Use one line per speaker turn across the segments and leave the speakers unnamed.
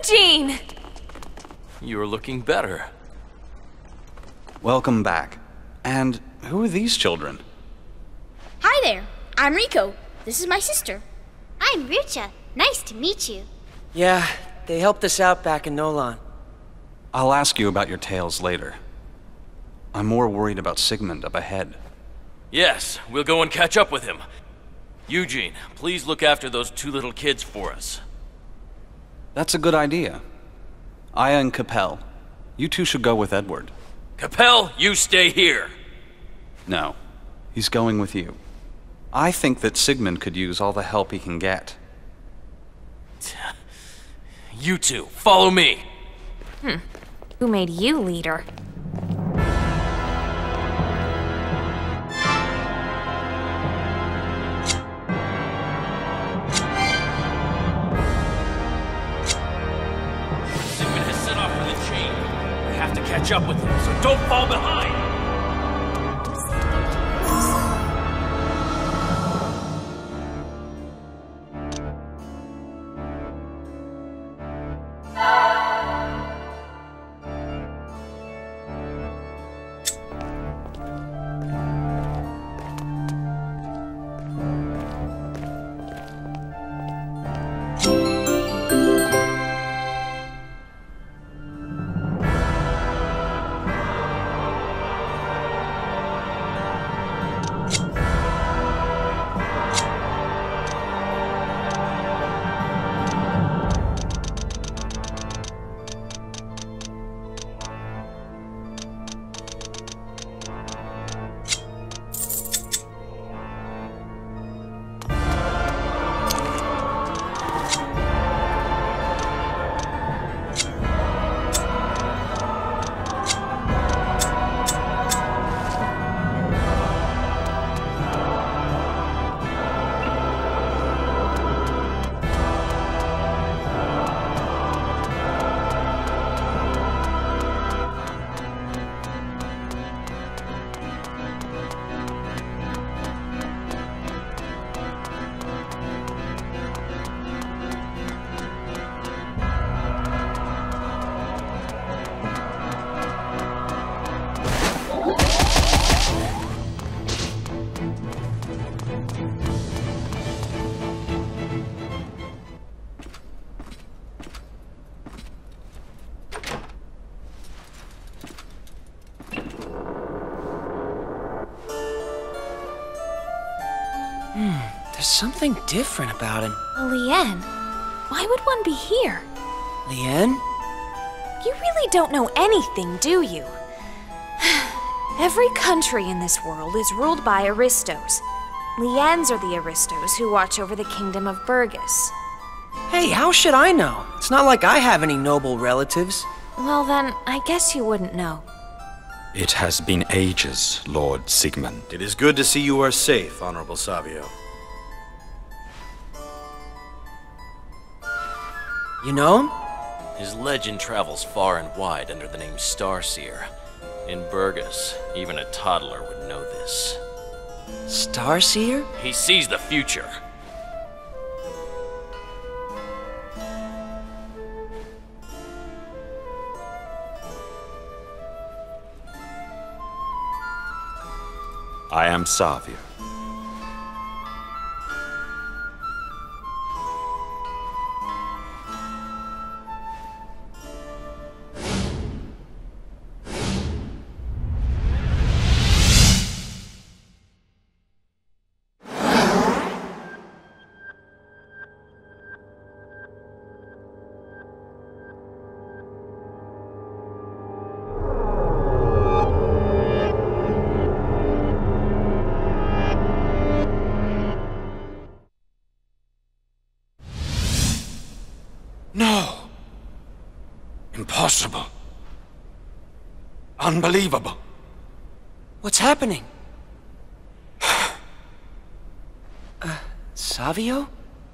Eugene!
You're looking better.
Welcome back. And who are these children?
Hi there, I'm Rico. This is my sister.
I'm Rucha. Nice to meet you.
Yeah, they helped us out back in Nolan.
I'll ask you about your tales later. I'm more worried about Sigmund up ahead.
Yes, we'll go and catch up with him. Eugene, please look after those two little kids for us.
That's a good idea. Aya and Capel, you two should go with Edward.
Capel, you stay here.
No, he's going with you. I think that Sigmund could use all the help he can get.
You two, follow me.
Who made you leader?
Sigmund has set off for the chain. We have to catch up with him, so don't fall behind.
There's something different about him.
Lien? Why would one be here?
Lien?
You really don't know anything, do you? Every country in this world is ruled by aristos. Liens are the aristos who watch over the kingdom of Burgess.
Hey, how should I know? It's not like I have any noble relatives.
Well then, I guess you wouldn't know.
It has been ages, Lord Sigmund.
It is good to see you are safe, Honorable Savio.
You know him?
His legend travels far and wide under the name Starseer. In Burgess, even a toddler would know this.
Starseer?
He sees the future.
I am Savio.
No! Impossible. Unbelievable.
What's happening? Savio?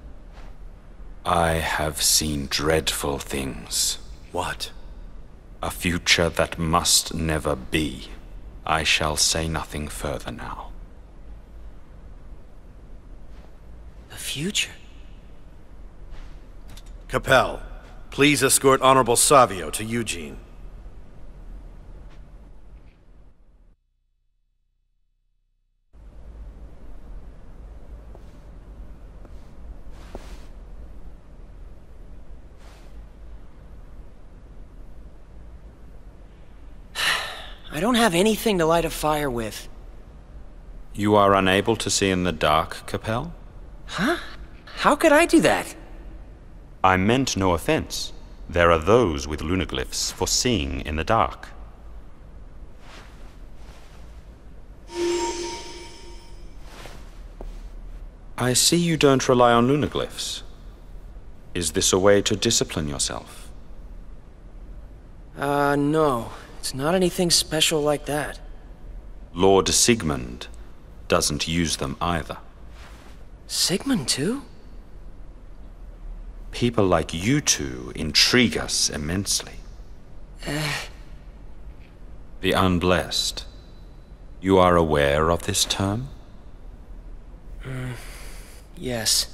I have seen dreadful things.
What?
A future that must never be. I shall say nothing further now.
The future?
Capel, Please escort Honorable Savio to Eugene.
I don't have anything to light a fire with.
You are unable to see in the dark, Capel?
Huh? How could I do that?
I meant no offense. There are those with lunaglyphs for seeing in the dark. I see you don't rely on lunaglyphs. Is this a way to discipline yourself?
No. It's not anything special like that.
Lord Sigmund doesn't use them either.
Sigmund too?
People like you two intrigue us immensely. The unblessed. You are aware of this term?
Yes.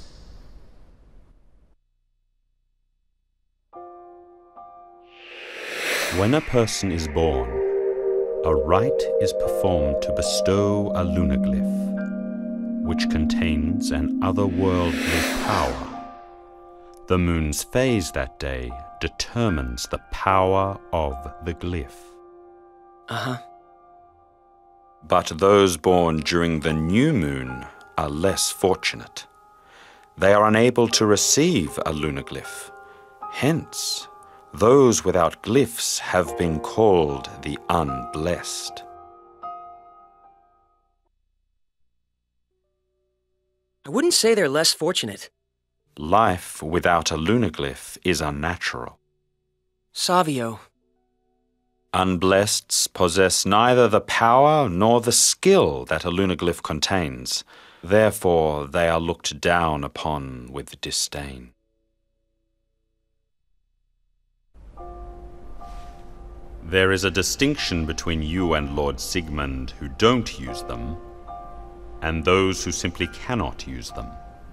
When a person is born, a rite is performed to bestow a lunaglyph, which contains an otherworldly power. The moon's phase that day determines the power of the glyph.
Uh-huh.
But those born during the new moon are less fortunate. They are unable to receive a lunaglyph. Hence, those without glyphs have been called the unblessed.
I wouldn't say they're less fortunate.
Life without a lunaglyph is unnatural.
Savio.
Unblesseds possess neither the power nor the skill that a lunaglyph contains. Therefore, they are looked down upon with disdain. There is a distinction between you and Lord Sigmund who don't use them, and those who simply cannot use them.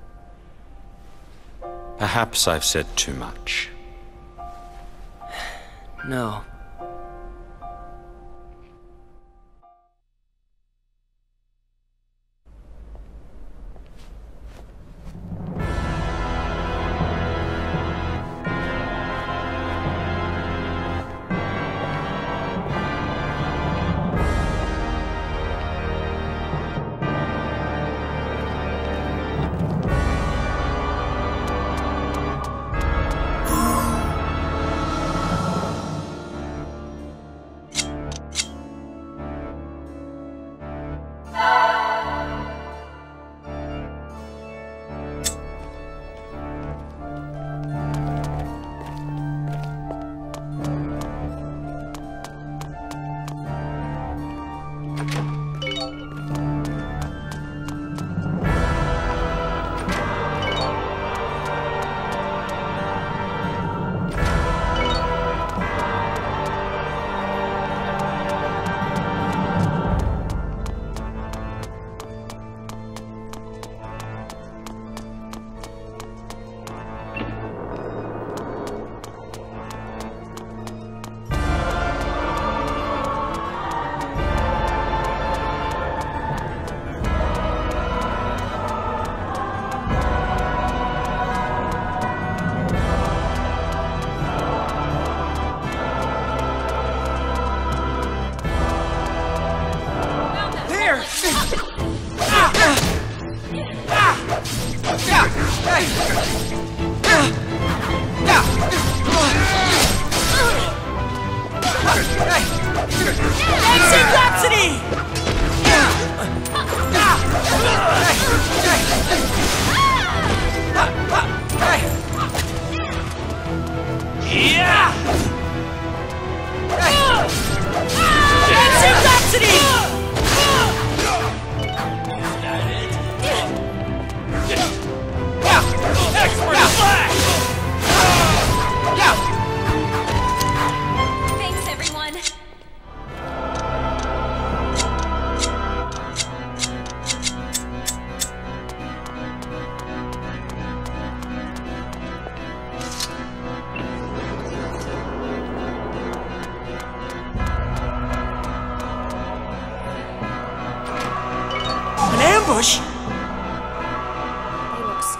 Perhaps I've said too much.
No.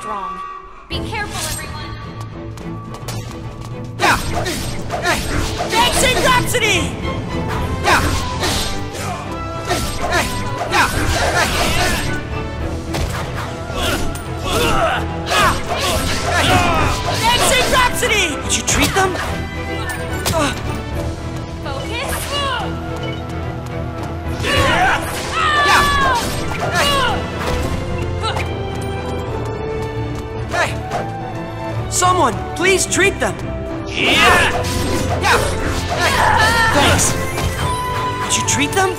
strong. Be careful, everyone.
Dancing Rhapsody! Dancing Rhapsody! Did you treat them?
Focus.
Hey! Someone, please treat them! Thanks! Did you treat them?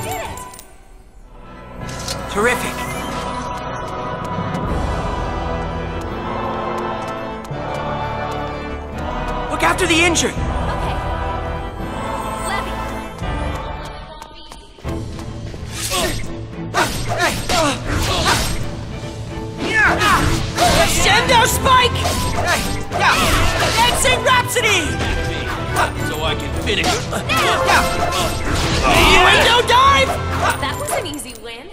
Terrific! Look after the injured!
Okay. Levy.
Crescendo Spike! Dancing Rhapsody!
So I can finish.
Innuendo Dive!
That was an easy win.